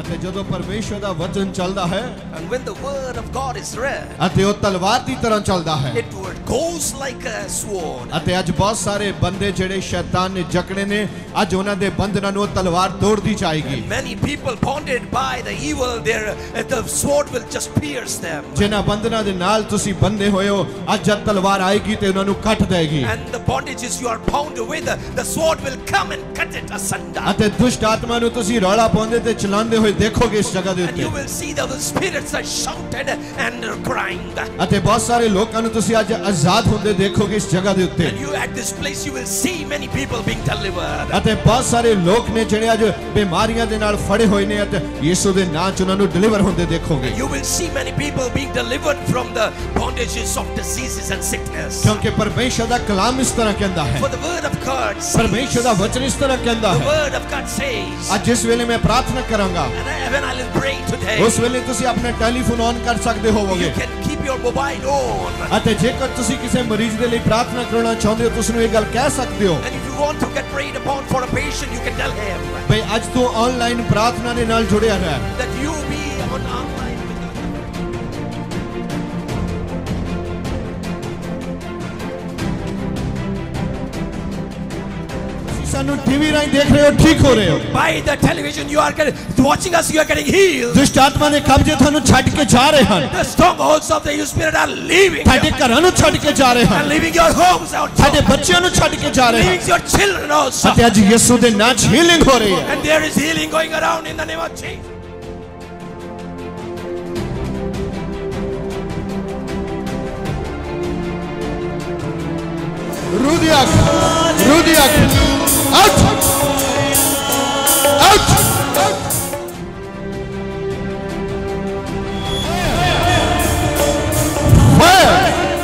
ਅਤੇ ਜਦੋਂ ਪਰਮੇਸ਼ਵਰ ਦਾ ਵਚਨ ਚੱਲਦਾ ਹੈ, and when the word of God is read, ਅਤੇ ਉਹ ਤਲਵਾਰ ਦੀ ਤਰ੍ਹਾਂ ਚੱਲਦਾ ਹੈ, it goes like a sword. ਅਤੇ ਅੱਜ ਬਹੁਤ ਸਾਰੇ ਬੰਦੇ ਜਿਹੜੇ ਸ਼ੈਤਾਨ ਨੇ ਜਕੜੇ ਨੇ, ਅੱਜ ਉਹਨਾਂ ਦੇ ਬੰਧਨਾਂ ਨੂੰ ਤਲਵਾਰ ਤੋੜਦੀ ਜਾਏਗੀ। Many people bonded by the evil, the sword will just pierce them. ਜਿਨ੍ਹਾਂ ਬੰਧਨਾਂ ਦੇ ਨਾਲ ਤੁਸੀਂ ਬੰਦੇ ਹੋਏ ਹੋ, ਅੱਜ ਜਦ ਤਲਵਾਰ ਆਏਗੀ ਤੇ ਉਹਨਾਂ ਨੂੰ ਕੱਟ ਦੇਗੀ। And the bondages you are bound with, the sword will come and cut it asunder. ਅਤੇ ਦੁਸ਼ਟ ਆਤਮਾ ਨੂੰ ਤੁਸੀਂ ਰੌਲਾ ਪਾਉਂਦੇ ਤੇ ਚਲਾਉਂਦੇ ਹੋਏ ਦੇਖੋਗੇ ਇਸ ਜਗ੍ਹਾ ਦੇ And you ਉੱਤੇ। will see the spirits are shouted and crying. ਅਤੇ ਬਹੁਤ ਸਾਰੇ ਲੋਕਾਂ ਨੂੰ ਤੁਸੀਂ ਅੱਜ ਆਜ਼ਾਦ ਹੁੰਦੇ ਦੇਖੋਗੇ ਇਸ ਜਗ੍ਹਾ ਦੇ ਉੱਤੇ। And you at this place you will see many people being delivered. ਅਤੇ ਬਹੁਤ ਸਾਰੇ ਲੋਕ ਨੇ ਜਿਹੜੇ ਅੱਜ ਬਿਮਾਰੀਆਂ ਦੇ ਨਾਲ ਫੜੇ ਹੋਏ ਨੇ ਅਤੇ ਯਿਸੂ ਦੇ ਨਾਮ 'ਚ ਉਹਨਾਂ ਨੂੰ ਡਿਲੀਵਰ ਹੁੰਦੇ ਦੇਖੋਗੇ। You will see many people being delivered from the bondages of diseases and sickness. ਕਿਉਂਕਿ ਪਰਮੇਸ਼ਰ ਦਾ ਕਲਾਮ ਇਸ ਤਰ੍ਹਾਂ ਕਹਿੰਦਾ ਹੈ, For the word of God says, ਪਰਮੇਸ਼ਰ ਦਾ ਵਚਨ ਇਸ ਤਰ੍ਹਾਂ ਕਹਿੰਦਾ the ਹੈ। word of God says, ਅੱਜ ਜਿਸ ਵੇਲੇ ਮੈਂ ਪ੍ਰਾਰਥਨਾ ਕਰਾਂਗਾ, and when I will pray today, ਉਸ ਵੇਲੇ ਤੁਸੀਂ ਆਪਣਾ ਟੈਲੀਫੋਨ ਔਨ ਕਰ ਸਕਦੇ ਹੋਵੋਗੇ। you can keep your mobile on. ਅਤੇ ਜੇਕਰ ਤੁਸੀਂ ਕਿਸੇ ਮਰੀਜ਼ ਦੇ ਲਈ ਪ੍ਰਾਰਥਨਾ ਕਰਨਾ ਚਾਹੁੰਦੇ ਹੋ, ਤੁਸੀਂ ਨੂੰ ਇਹ ਗੱਲ ਕਹਿ ਸਕਦੇ ਹੋ And if you want to get prayed upon for a patient, you can tell him ਭਈ ਅੱਜ ਤੋਂ ਆਨਲਾਈਨ ਪ੍ਰਾਰਥਨਾ ਦੇ ਨਾਲ ਜੁੜਿਆ ਰਹਿ। that you be on online. ਸਾਨੂੰ ਟੀਵੀ ਰਾਹੀਂ ਦੇਖ ਰਹੇ ਹੋ, ਠੀਕ ਹੋ ਰਹੇ ਹੋ। By the television you are watching us, you are getting healed. ਦੁਸ਼ਟ ਆਤਮਾ ਦੇ ਕਬਜ਼ੇ ਤੁਹਾਨੂੰ ਛੱਡ ਕੇ ਜਾ ਰਹੇ ਹਨ। The strongholds of the evil spirit are leaving. ਤੁਹਾਡੇ ਘਰਾਂ ਨੂੰ ਛੱਡ ਕੇ ਜਾ ਰਹੇ And ਹਨ। leaving your homes out. ਤੁਹਾਡੇ ਬੱਚਿਆਂ ਨੂੰ ਛੱਡ ਕੇ ਜਾ ਰਹੇ ਹਨ। Leaving your children also. ਅਤੇ ਅੱਜ ਯਿਸੂ ਦੇ ਨਾਮ 'ਚ ਹੀਲਿੰਗ ਹੋ ਰਹੀ ਹੈ। And there is healing going around in the name of Jesus. Rudiak, Rudiak, out, out, fire.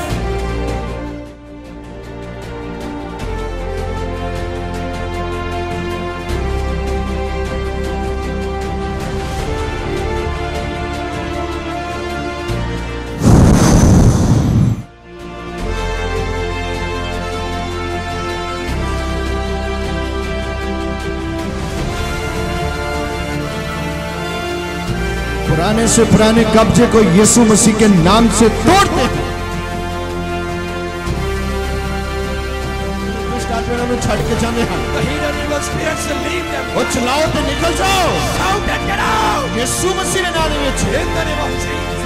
पुराने से पुराने कब्जे को यीशु मसीह के नाम से तोड़ते हैं। छड़ के जाने हैं। The hidden evil spirits will leave them. वो चलाओ तो निकल जाओ। Shout and get out. यीशु मसीह के नाम में In the name of Jesus.